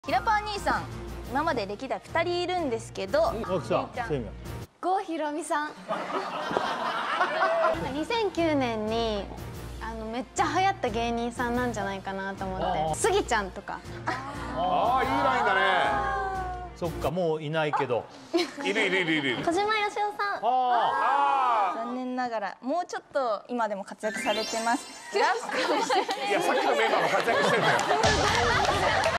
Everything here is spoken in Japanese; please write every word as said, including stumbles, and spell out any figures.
ひらパー兄さん、今まで歴代ふたりいるんですけど、 奥さん、 郷ひろみさん。にせんきゅうねんにあのめっちゃ流行った芸人さんなんじゃないかなと思って、スギちゃんとか。 ああ、いいラインだね。 そっか、もういないけど。 いるいるいるいる。 小島よしおさん。 あ残念ながらもうちょっと今でも活躍されてます。 あ。いや、さっきのメンバーも活躍してるんだよ。